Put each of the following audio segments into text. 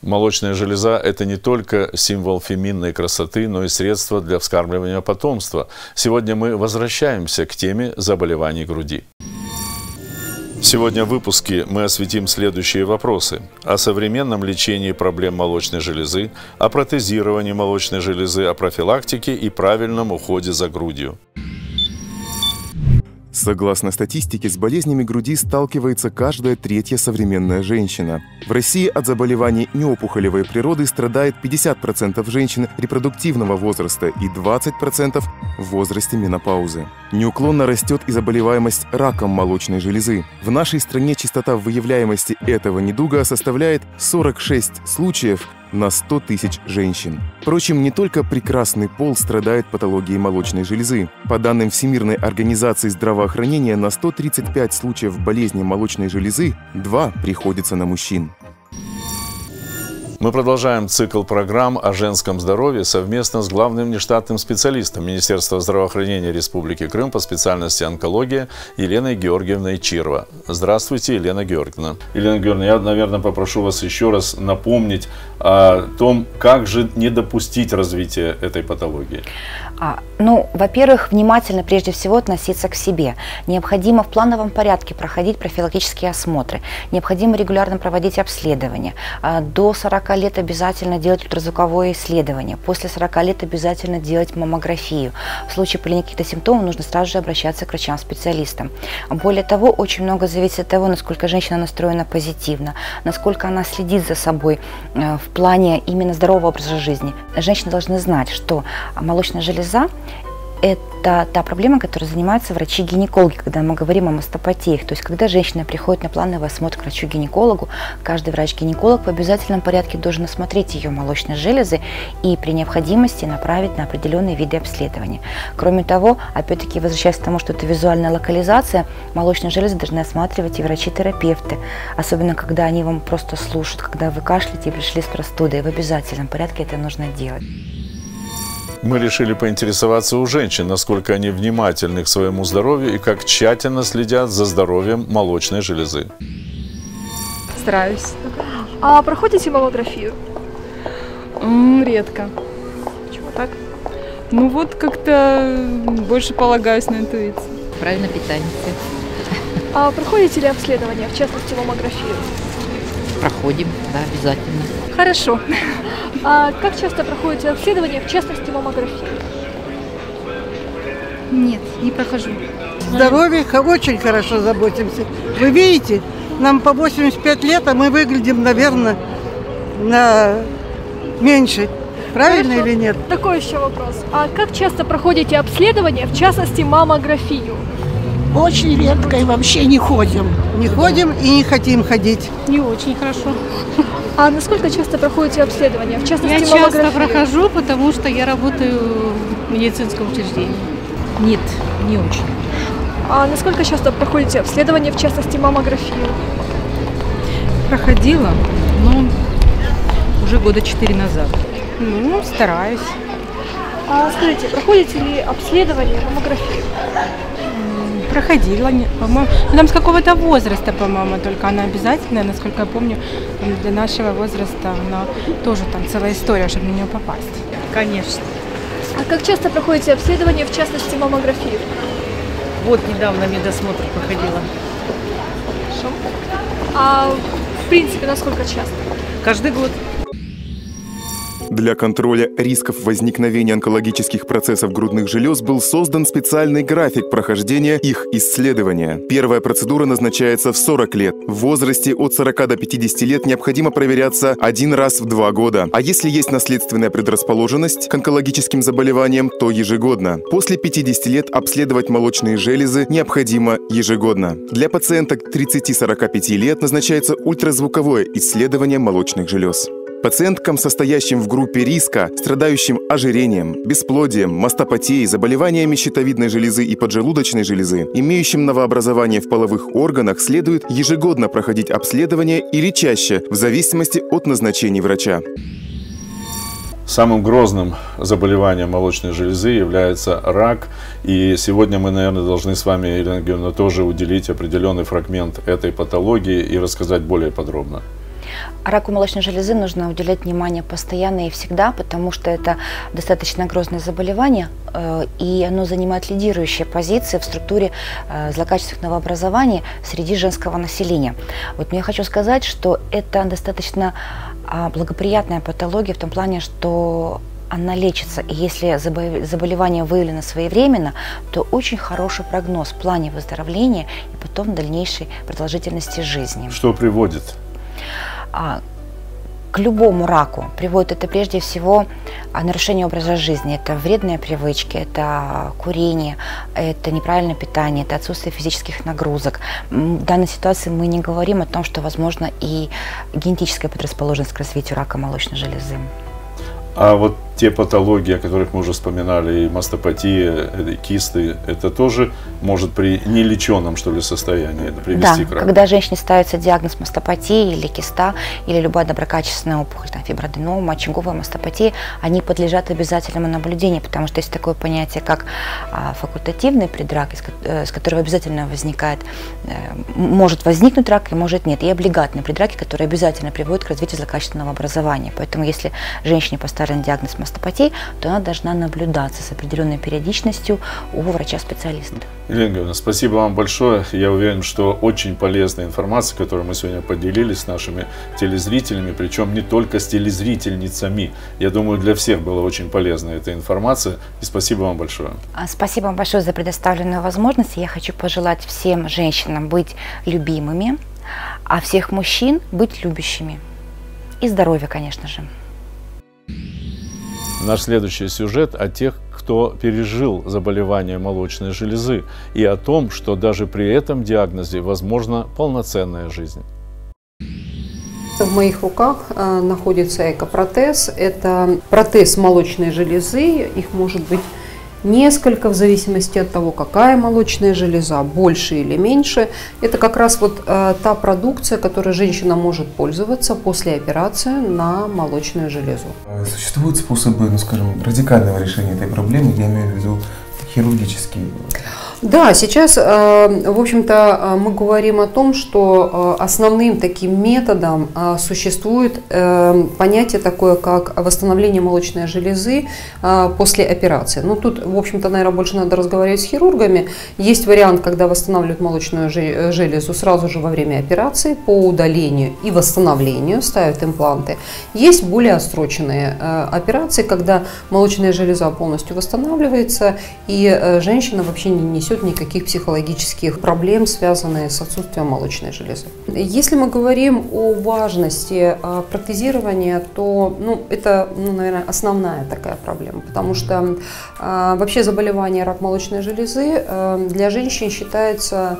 Молочная железа – это не только символ феминной красоты, но и средство для вскармливания потомства. Сегодня мы возвращаемся к теме заболеваний груди. Сегодня в выпуске мы осветим следующие вопросы: о современном лечении проблем молочной железы, о протезировании молочной железы, о профилактике и правильном уходе за грудью. Согласно статистике, с болезнями груди сталкивается каждая третья современная женщина. В России от заболеваний неопухолевой природы страдает 50% женщин репродуктивного возраста и 20% в возрасте менопаузы. Неуклонно растет и заболеваемость раком молочной железы. В нашей стране частота выявляемости этого недуга составляет 46 случаев на 100 тысяч женщин. Впрочем, не только прекрасный пол страдает патологией молочной железы. По данным Всемирной организации здравоохранения, на 135 случаев болезни молочной железы 2 приходится на мужчин. Мы продолжаем цикл программ о женском здоровье совместно с главным внештатным специалистом Министерства здравоохранения Республики Крым по специальности онкология Еленой Георгиевной Чирва. Здравствуйте, Елена Георгиевна. Елена Георгиевна, я, наверное, попрошу вас еще раз напомнить о том, как же не допустить развития этой патологии. Во-первых, внимательно прежде всего относиться к себе. Необходимо в плановом порядке проходить профилактические осмотры. Необходимо регулярно проводить обследования. До 40 лет обязательно делать ультразвуковое исследование. После 40 лет обязательно делать маммографию. В случае появления каких-то симптомов нужно сразу же обращаться к врачам-специалистам. Более того, очень много зависит от того, насколько женщина настроена позитивно, насколько она следит за собой в плане именно здорового образа жизни. Женщины должны знать, что молочная железа – это та проблема, которой занимаются врачи-гинекологи, когда мы говорим о мастопатиях. То есть, когда женщина приходит на плановый осмотр к врачу-гинекологу, каждый врач-гинеколог в обязательном порядке должен осмотреть ее молочные железы и при необходимости направить на определенные виды обследования. Кроме того, опять-таки, возвращаясь к тому, что это визуальная локализация, молочные железы должны осматривать и врачи-терапевты, особенно когда они вам просто слушают, когда вы кашляете и пришли с простудой. В обязательном порядке это нужно делать. Мы решили поинтересоваться у женщин, насколько они внимательны к своему здоровью и как тщательно следят за здоровьем молочной железы. Стараюсь. А проходите маммографию? Редко. Почему так? Как-то больше полагаюсь на интуицию. Правильно питаемся. А проходите ли обследование, в частности маммографию? Проходим, да, обязательно. Хорошо. А как часто проходите обследование, в частности маммографию? Нет, не прохожу. Здоровье очень хорошо заботимся. Вы видите, нам по 85 лет, а мы выглядим, наверное, на меньше. Правильно Хорошо. или нет? Такой еще вопрос. А как часто проходите обследование, в частности маммографию? Очень редко и вообще не ходим. Не ходим и не хотим ходить. Не очень хорошо. А насколько часто проходите обследование, в частности Я часто маммографию? прохожу, потому что я работаю в медицинском учреждении. Нет, не очень. А насколько часто проходите обследование, в частности маммографию? Проходила, но уже года 4 назад. Стараюсь. А скажите, проходите ли обследование, маммографию? Проходила, по-моему, там с какого-то возраста, по-моему, только она обязательная, насколько я помню, для нашего возраста она тоже там целая история, чтобы на нее попасть. Конечно. А как часто проходите обследование, в частности маммографию? Вот недавно медосмотр проходила. Хорошо. А в принципе, насколько часто? Каждый год. Для контроля рисков возникновения онкологических процессов грудных желез был создан специальный график прохождения их исследования. Первая процедура назначается в 40 лет. В возрасте от 40 до 50 лет необходимо проверяться 1 раз в 2 года. А если есть наследственная предрасположенность к онкологическим заболеваниям, то ежегодно. После 50 лет обследовать молочные железы необходимо ежегодно. Для пациенток 30-45 лет назначается ультразвуковое исследование молочных желез. Пациенткам, состоящим в группе риска, страдающим ожирением, бесплодием, мастопатией, заболеваниями щитовидной железы и поджелудочной железы, имеющим новообразование в половых органах, следует ежегодно проходить обследование или чаще, в зависимости от назначений врача. Самым грозным заболеванием молочной железы является рак. И сегодня мы, наверное, должны с вами, Елена Георгиевна, тоже уделить определенный фрагмент этой патологии и рассказать более подробно. Раку молочной железы нужно уделять внимание постоянно и всегда, потому что это достаточно грозное заболевание, и оно занимает лидирующие позиции в структуре злокачественных новообразований среди женского населения. Вот я хочу сказать, что это достаточно благоприятная патология в том плане, что она лечится, и если заболевание выявлено своевременно, то очень хороший прогноз в плане выздоровления и потом дальнейшей продолжительности жизни. Что приводит? К любому раку приводит это прежде всего нарушение образа жизни. Это вредные привычки, это курение, это неправильное питание, это отсутствие физических нагрузок. В данной ситуации мы не говорим о том, что возможно и генетическая предрасположенность к развитию рака молочной железы. А вот те патологии, о которых мы уже вспоминали, и мастопатия, и кисты, это тоже может при нелеченном, что ли, состоянии привести к раку? Когда женщине ставится диагноз мастопатии или киста, или любая доброкачественная опухоль, фиброаденома, очаговая мастопатия, они подлежат обязательному наблюдению, потому что есть такое понятие, как факультативный предрак, с которого обязательно может возникнуть рак и может нет, и облигатные предраки, которые обязательно приводят к развитию злокачественного образования. Поэтому если женщине поставлен диагноз мастопатии, то она должна наблюдаться с определенной периодичностью у врача-специалиста. Елена Георгиевна, спасибо вам большое. Я уверен, что очень полезная информация, которую мы сегодня поделились с нашими телезрителями, причем не только с телезрительницами. Я думаю, для всех была очень полезна эта информация. И спасибо вам большое. Спасибо вам большое за предоставленную возможность. Я хочу пожелать всем женщинам быть любимыми, а всех мужчин быть любящими. И здоровья, конечно же. Наш следующий сюжет о тех, кто пережил заболевание молочной железы, и о том, что даже при этом диагнозе возможна полноценная жизнь. В моих руках находится экопротез. Это протез молочной железы. Их может быть несколько в зависимости от того, какая молочная железа, больше или меньше. Это как раз вот та продукция, которой женщина может пользоваться после операции на молочную железу. Существуют способы, скажем, радикального решения этой проблемы, я имею в виду хирургические? Да, сейчас, в общем-то, мы говорим о том, что основным таким методом существует понятие такое, как восстановление молочной железы после операции. Ну, тут, в общем-то, наверное, больше надо разговаривать с хирургами. Есть вариант, когда восстанавливают молочную железу сразу же во время операции по удалению и восстановлению, ставят импланты. Есть более отсроченные операции, когда молочная железа полностью восстанавливается, и женщина вообще не несет никаких психологических проблем, связанных с отсутствием молочной железы. Если мы говорим о важности протезирования, то это, наверное, основная такая проблема, потому что вообще заболевание рак молочной железы для женщин считается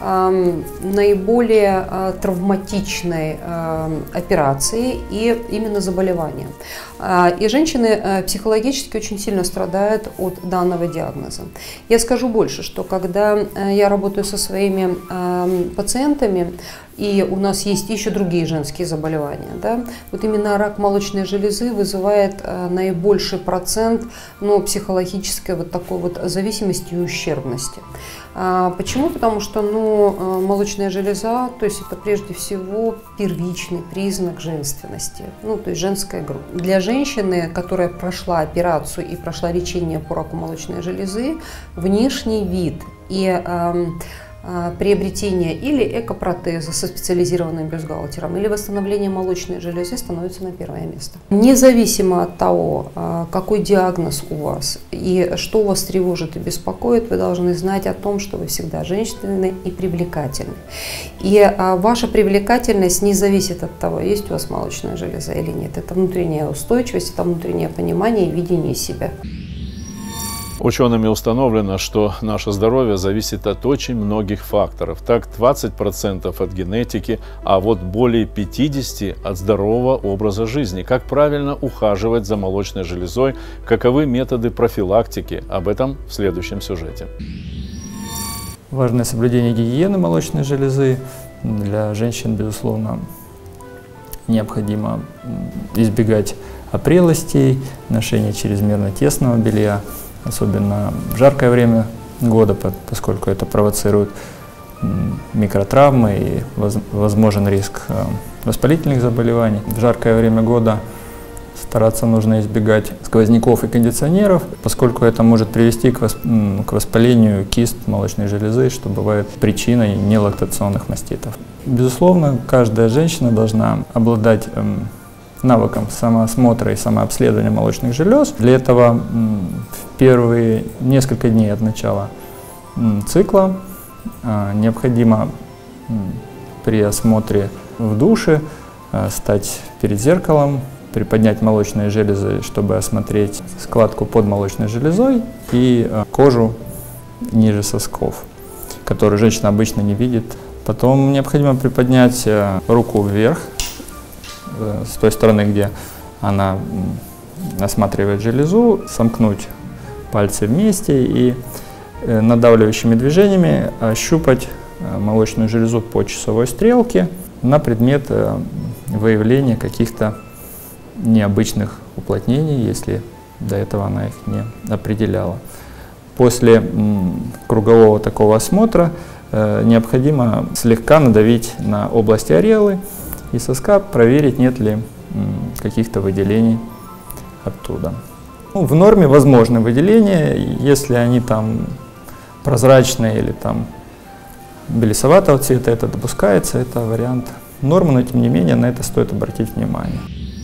наиболее травматичной операцией и именно заболеванием. И женщины психологически очень сильно страдают от данного диагноза. Я скажу больше, что когда я работаю со своими пациентами, и у нас есть еще другие женские заболевания, да, вот именно рак молочной железы вызывает наибольший процент психологической вот такой вот зависимости и ущербности. Почему? Потому что молочная железа, то есть это прежде всего первичный признак женственности, то есть женская грудь. Для женщины, которая прошла операцию и прошла лечение по раку молочной железы, внешний вид и приобретение или экопротеза со специализированным бюстгальтером, или восстановление молочной железы становится на первое место. Независимо от того, какой диагноз у вас и что вас тревожит и беспокоит, вы должны знать о том, что вы всегда женственны и привлекательны. И ваша привлекательность не зависит от того, есть у вас молочная железа или нет. Это внутренняя устойчивость, это внутреннее понимание и видение себя. Учеными установлено, что наше здоровье зависит от очень многих факторов. Так, 20% от генетики, а вот более 50% от здорового образа жизни. Как правильно ухаживать за молочной железой, каковы методы профилактики, об этом в следующем сюжете. Важное соблюдение гигиены молочной железы. Для женщин, безусловно, необходимо избегать опрелостей, ношения чрезмерно тесного белья, особенно в жаркое время года, поскольку это провоцирует микротравмы и возможен риск воспалительных заболеваний. В жаркое время года стараться нужно избегать сквозняков и кондиционеров, поскольку это может привести к воспалению кист молочной железы, что бывает причиной нелактационных маститов. Безусловно, каждая женщина должна обладать навыком самоосмотра и самообследования молочных желез. Для этого в первые несколько дней от начала цикла необходимо при осмотре в душе стать перед зеркалом, приподнять молочные железы, чтобы осмотреть складку под молочной железой и кожу ниже сосков, которую женщина обычно не видит. Потом необходимо приподнять руку вверх, с той стороны, где она осматривает железу, сомкнуть пальцы вместе и надавливающими движениями ощупать молочную железу по часовой стрелке на предмет выявления каких-то необычных уплотнений, если до этого она их не определяла. После кругового такого осмотра необходимо слегка надавить на области ареолы и соска, проверить, нет ли каких-то выделений оттуда. В норме возможны выделения, если они там прозрачные или там белесоватого цвета, это допускается, это вариант нормы, но тем не менее на это стоит обратить внимание.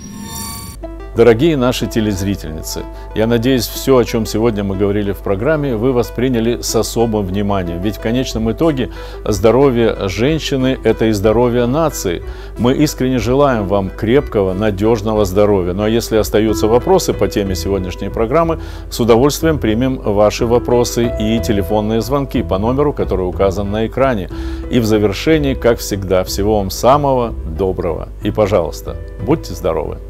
Дорогие наши телезрительницы, я надеюсь, все, о чем сегодня мы говорили в программе, вы восприняли с особым вниманием. Ведь в конечном итоге здоровье женщины – это и здоровье нации. Мы искренне желаем вам крепкого, надежного здоровья. Ну а если остаются вопросы по теме сегодняшней программы, с удовольствием примем ваши вопросы и телефонные звонки по номеру, который указан на экране. И в завершении, как всегда, всего вам самого доброго. И, пожалуйста, будьте здоровы!